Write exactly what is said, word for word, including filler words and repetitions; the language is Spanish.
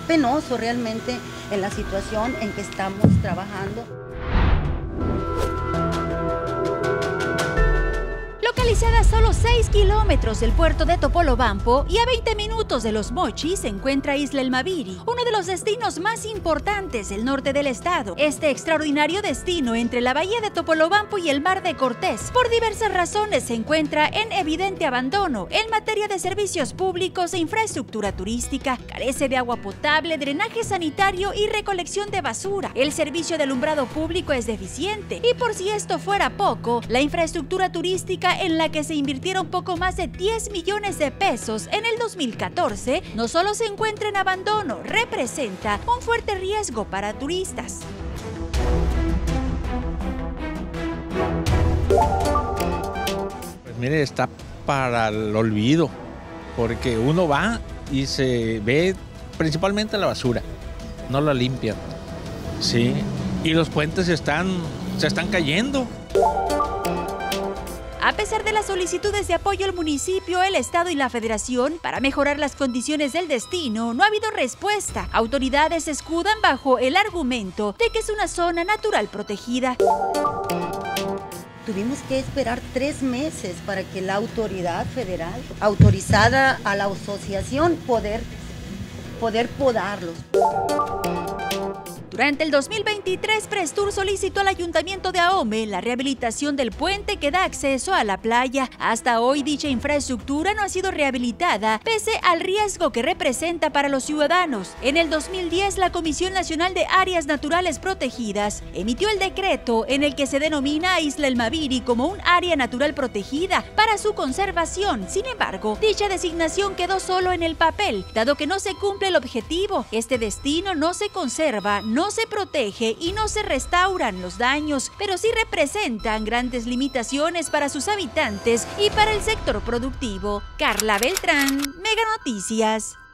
penoso realmente en la situación en que estamos trabajando. Localizada a solo seis kilómetros del puerto de Topolobampo y a veinte minutos de Los Mochis se encuentra Isla El Maviri, uno de los destinos más importantes del norte del estado. Este extraordinario destino entre la bahía de Topolobampo y el mar de Cortés, por diversas razones, se encuentra en evidente abandono en materia de servicios públicos e infraestructura turística. Carece de agua potable, drenaje sanitario y recolección de basura. El servicio de alumbrado público es deficiente y, por si esto fuera poco, la infraestructura turística en la que se invirtieron poco más de diez millones de pesos en el dos mil catorce, no solo se encuentra en abandono, representa un fuerte riesgo para turistas. Pues mire, está para el olvido, porque uno va y se ve principalmente la basura, no la limpian, ¿sí? Y los puentes están, se están cayendo. A pesar de las solicitudes de apoyo al municipio, el estado y la federación para mejorar las condiciones del destino, no ha habido respuesta. Autoridades se escudan bajo el argumento de que es una zona natural protegida. Tuvimos que esperar tres meses para que la autoridad federal, autorizada a la asociación, poder, poder podarlos. Durante el dos mil veintitrés, Prestur solicitó al Ayuntamiento de Ahome la rehabilitación del puente que da acceso a la playa. Hasta hoy dicha infraestructura no ha sido rehabilitada, pese al riesgo que representa para los ciudadanos. En el dos mil diez, la Comisión Nacional de Áreas Naturales Protegidas emitió el decreto en el que se denomina a Isla El Maviri como un área natural protegida para su conservación. Sin embargo, dicha designación quedó solo en el papel, dado que no se cumple el objetivo. Este destino no se conserva, no se protege y no se restauran los daños, pero sí representan grandes limitaciones para sus habitantes y para el sector productivo. Carla Beltrán, Mega Noticias.